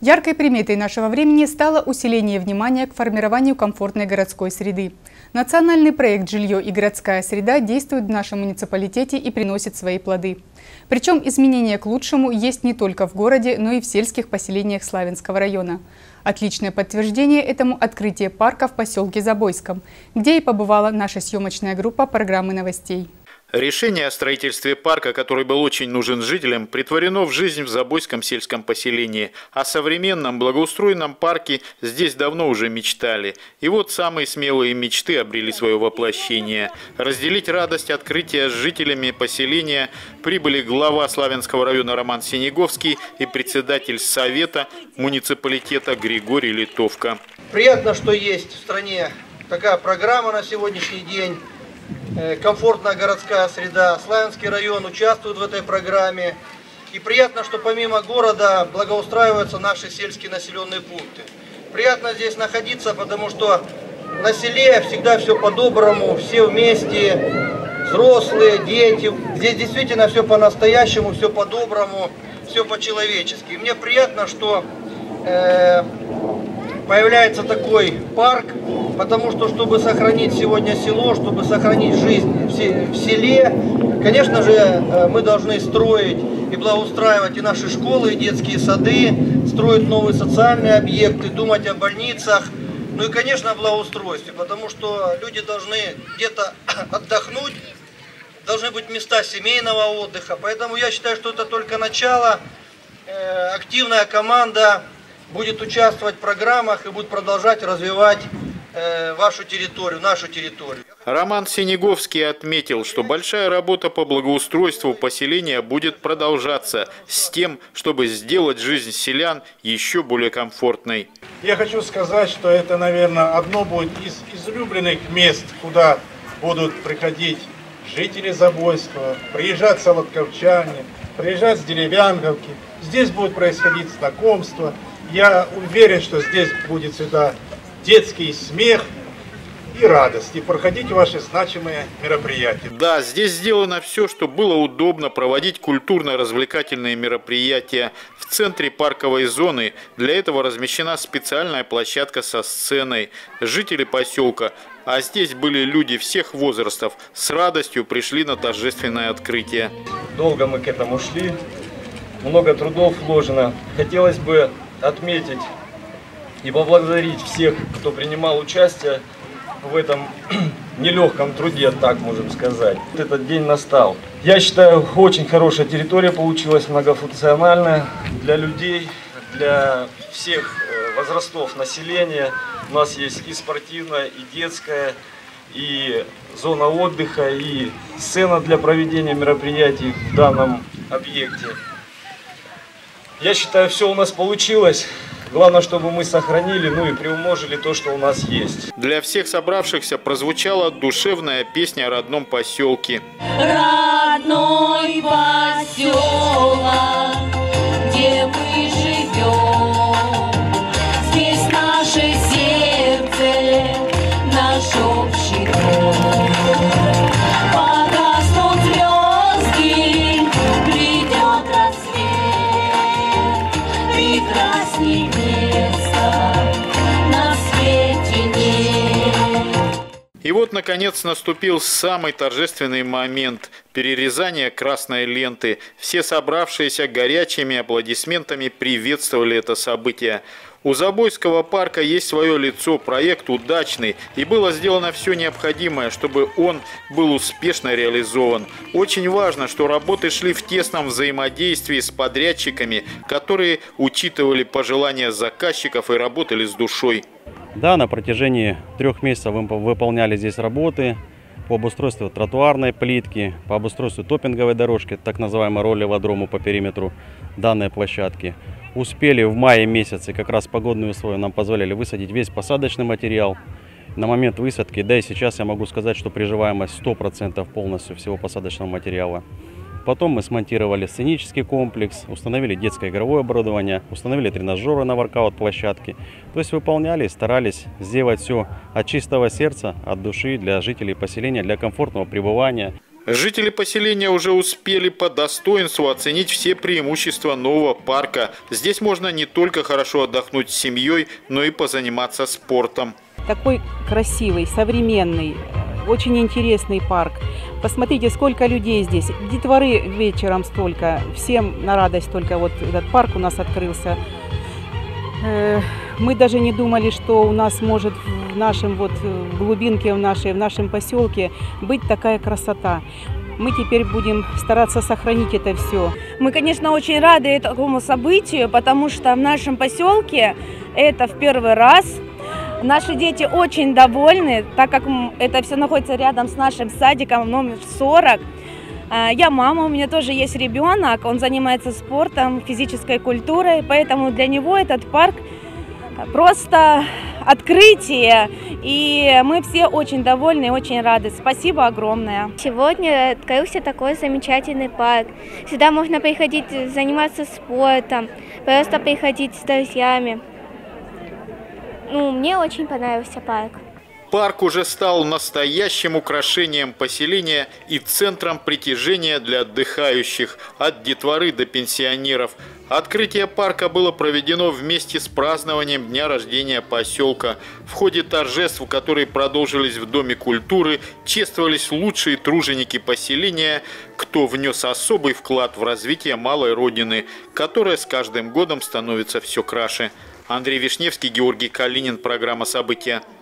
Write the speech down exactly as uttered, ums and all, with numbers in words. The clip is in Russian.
Яркой приметой нашего времени стало усиление внимания к формированию комфортной городской среды. Национальный проект «Жилье и городская среда» действует в нашем муниципалитете и приносит свои плоды. Причем изменения к лучшему есть не только в городе, но и в сельских поселениях Славянского района. Отличное подтверждение этому открытие парка в поселке Забойском, где и побывала наша съемочная группа программы новостей. Решение о строительстве парка, который был очень нужен жителям, претворено в жизнь в Забойском сельском поселении. О современном благоустроенном парке здесь давно уже мечтали. И вот самые смелые мечты обрели свое воплощение. Разделить радость открытия с жителями поселения прибыли глава Славянского района Роман Синеговский и председатель совета муниципалитета Григорий Литовка. Приятно, что есть в стране такая программа на сегодняшний день. Комфортная городская среда. Славянский район участвует в этой программе. И приятно, что помимо города благоустраиваются наши сельские населенные пункты. Приятно здесь находиться, потому что на селе всегда все по-доброму, все вместе, взрослые, дети. Здесь действительно все по-настоящему, все по-доброму, все по-человечески. И мне приятно, что э, появляется такой парк, потому что, чтобы сохранить сегодня село, чтобы сохранить жизнь в селе, конечно же, мы должны строить и благоустраивать и наши школы, и детские сады, строить новые социальные объекты, думать о больницах, ну и, конечно, о благоустройстве, потому что люди должны где-то отдохнуть, должны быть места семейного отдыха, поэтому я считаю, что это только начало. Активная команда будет участвовать в программах и будет продолжать развивать вашу территорию, нашу территорию. Роман Синеговский отметил, что большая работа по благоустройству поселения будет продолжаться с тем, чтобы сделать жизнь селян еще более комфортной. Я хочу сказать, что это, наверное, одно будет из излюбленных мест, куда будут приходить жители Забойского, приезжать солодковчане, приезжать с Деревянковки. Здесь будет происходить знакомство. Я уверен, что здесь будет всегда детский смех и радость, и проходить ваши значимые мероприятия. Да, здесь сделано все, чтобы было удобно проводить культурно-развлекательные мероприятия. В центре парковой зоны для этого размещена специальная площадка со сценой. Жители поселка, а здесь были люди всех возрастов, с радостью пришли на торжественное открытие. Долго мы к этому шли, много трудов вложено. Хотелось бы отметить и поблагодарить всех, кто принимал участие в этом нелегком труде, так можем сказать. Этот день настал. Я считаю, очень хорошая территория получилась, многофункциональная для людей, для всех возрастов населения. У нас есть и спортивная, и детская, и зона отдыха, и сцена для проведения мероприятий в данном объекте. Я считаю, все у нас получилось. Главное, чтобы мы сохранили, ну и приумножили то, что у нас есть. Для всех собравшихся прозвучала душевная песня о родном поселке. Родной поселок, где мы живем, здесь наше сердце, наш общий дом. Погаснут звезды, придет рассвет, прекрасней на свете нет. И вот, наконец, наступил самый торжественный момент – перерезание красной ленты. Все собравшиеся горячими аплодисментами приветствовали это событие. У Забойского парка есть свое лицо, проект удачный, и было сделано все необходимое, чтобы он был успешно реализован. Очень важно, что работы шли в тесном взаимодействии с подрядчиками, которые учитывали пожелания заказчиков и работали с душой. Да, на протяжении трех месяцев выполняли здесь работы по обустройству тротуарной плитки, по обустройству топпинговой дорожки, так называемой роллеводрому по периметру данной площадки. Успели в мае месяце, как раз погодные условия нам позволяли высадить весь посадочный материал. На момент высадки, да и сейчас я могу сказать, что приживаемость сто процентов полностью всего посадочного материала. Потом мы смонтировали сценический комплекс, установили детское игровое оборудование, установили тренажеры на воркаут-площадке. То есть выполняли, старались сделать все от чистого сердца, от души для жителей поселения, для комфортного пребывания. Жители поселения уже успели по достоинству оценить все преимущества нового парка. Здесь можно не только хорошо отдохнуть с семьей, но и позаниматься спортом. Такой красивый, современный, очень интересный парк. Посмотрите, сколько людей здесь. Детворы вечером столько. Всем на радость только вот этот парк у нас открылся. Мы даже не думали, что у нас может в нашем вот в глубинке, в нашей, в нашем поселке быть такая красота. Мы теперь будем стараться сохранить это все. Мы, конечно, очень рады этому событию, потому что в нашем поселке это в первый раз. Наши дети очень довольны, так как это все находится рядом с нашим садиком номер сорок. Я мама, у меня тоже есть ребенок, он занимается спортом, физической культурой, поэтому для него этот парк просто открытие, и мы все очень довольны и очень рады. Спасибо огромное. Сегодня открылся такой замечательный парк. Сюда можно приходить заниматься спортом, просто приходить с друзьями. Ну, мне очень понравился парк. Парк уже стал настоящим украшением поселения и центром притяжения для отдыхающих, от детворы до пенсионеров. Открытие парка было проведено вместе с празднованием дня рождения поселка. В ходе торжеств, которые продолжились в Доме культуры, чествовались лучшие труженики поселения, кто внес особый вклад в развитие малой родины, которая с каждым годом становится все краше. Андрей Вишневский, Георгий Калинин. Программа «События».